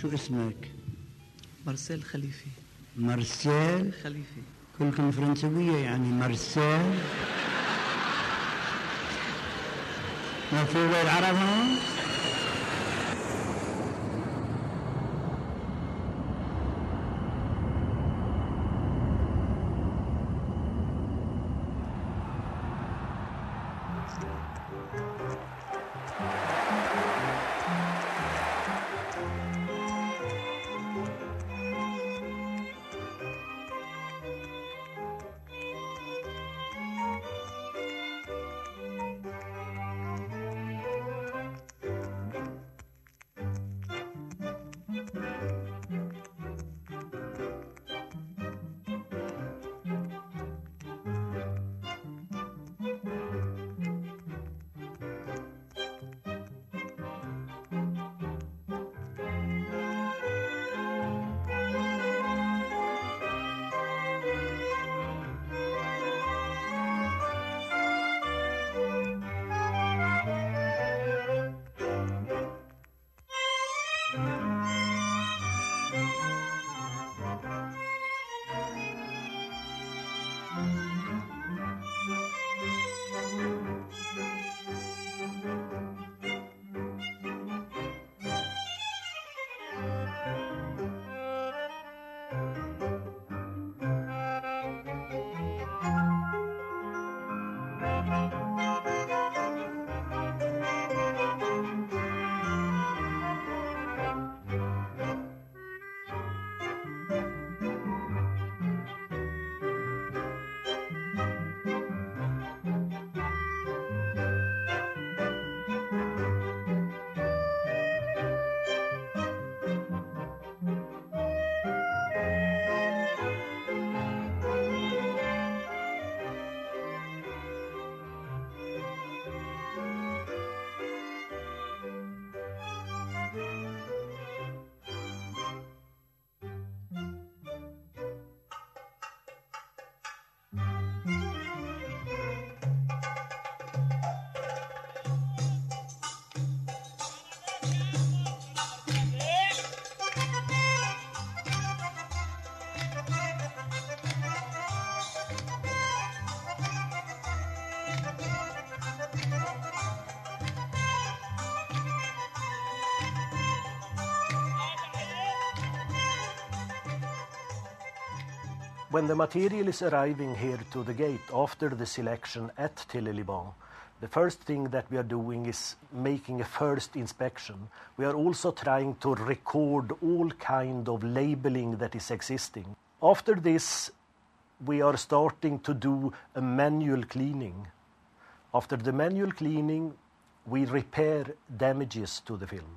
شو اسمك؟ مارسيل خليفي. مارسيل خليفي. كلكم فرنسوية يعني مارسيل. ما في غير عرب هون؟ When the material is arriving here to the gate after the selection at Télé-Liban, the first thing that we are doing is making a first inspection. We are also trying to record all kind of labeling that is existing. After this, we are starting to do a manual cleaning. After the manual cleaning, we repair damages to the film.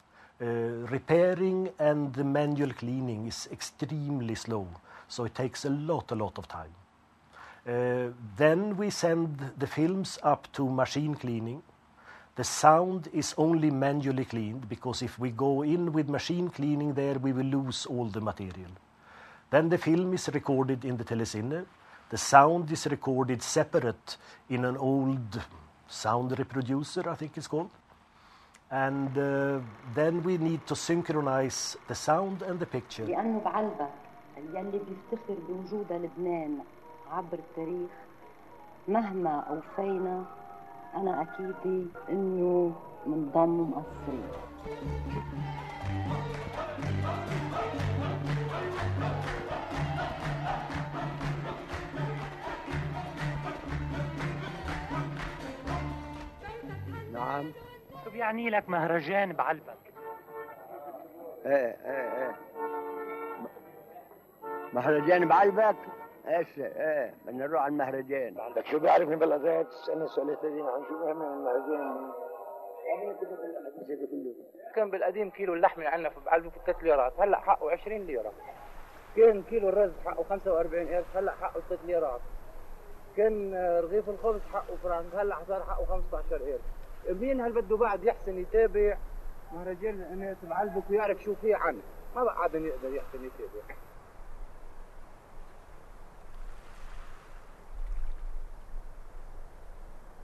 Repairing and the manual cleaning is extremely slow, so it takes a lot of time. Then we send the films up to machine cleaning. The sound is only manually cleaned, because if we go in with machine cleaning there, we will lose all the material. Then the film is recorded in the Telesinne. The sound is recorded separate in an old sound reproducer, I think it's called. And then we need to synchronize the sound and the picture. لأنه بعلبك يلي بيفتخر بوجودها لبنان عبر التاريخ، مهما أوفينا أنا أكيد إنه منضم مقصرين. نعم. شو بيعني لك مهرجان بعلبك؟ ايه مهرجان بعلبك؟ ايه بدنا نروح على المهرجان. عندك شو بيعرفني بالأذاعة؟ تسألني سؤال ثانيين عن شو بيعمل المهرجان؟ كان بالقديم كيلو اللحمة عندنا في بعلبك 3 ليرات، هلا حقه 20 ليرة. كان كيلو الرز حقه 45 قرش، هلا حقه 3 ليرات. كان رغيف الخبز حقه فرنك، هلا صار حقه 15 قرش. مين هل بده بعد يحسن يتابع مهرجان الناس بعلبك ويعرف شو فيه عنه؟ ما بقى عاد يقدر يحسن يتابع.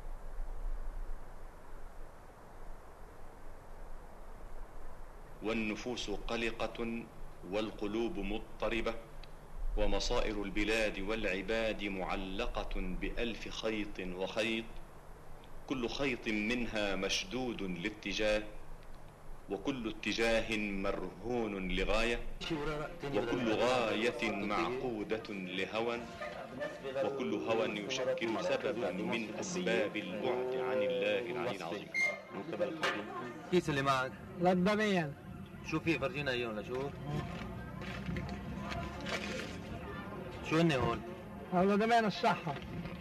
والنور والنفوس قلقة والقلوب مضطربة، ومصائر البلاد والعباد معلقة بألف خيط وخيط، كل خيط منها مشدود لاتجاه، وكل اتجاه مرهون لغاية، وكل غاية معقودة لهوى، وكل هوى يشكل سببا من أسباب البعد عن الله العلي العظيم. كيس اللي معك؟ للضمير. شو فيه؟ فرجينا اياهم لشوف. شو هن هون؟ هذا ضمان الصحة.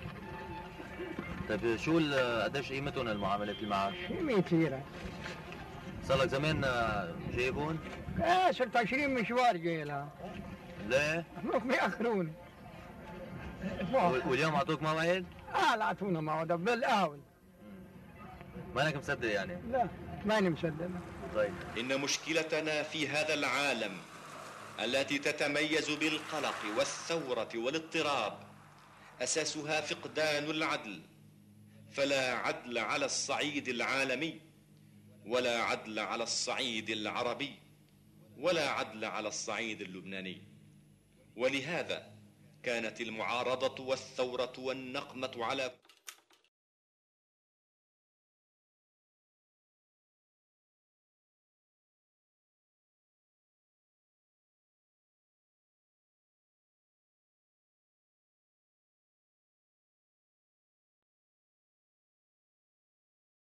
طيب شو قديش قيمتهم المعاملات اللي معك؟ 100 ليرة. صار لك زمان جايبهم؟ صرت 20 مشوار جاي لها. ليه؟ بيأخرون. واليوم اعطوك موعد؟ لا اعطونا موعد بالقهوة. مانك مصدق يعني؟ لا ماني مصدق. طيب إن مشكلتنا في هذا العالم التي تتميز بالقلق والثورة والاضطراب أساسها فقدان العدل، فلا عدل على الصعيد العالمي، ولا عدل على الصعيد العربي، ولا عدل على الصعيد اللبناني. ولهذا كانت المعارضة والثورة والنقمة على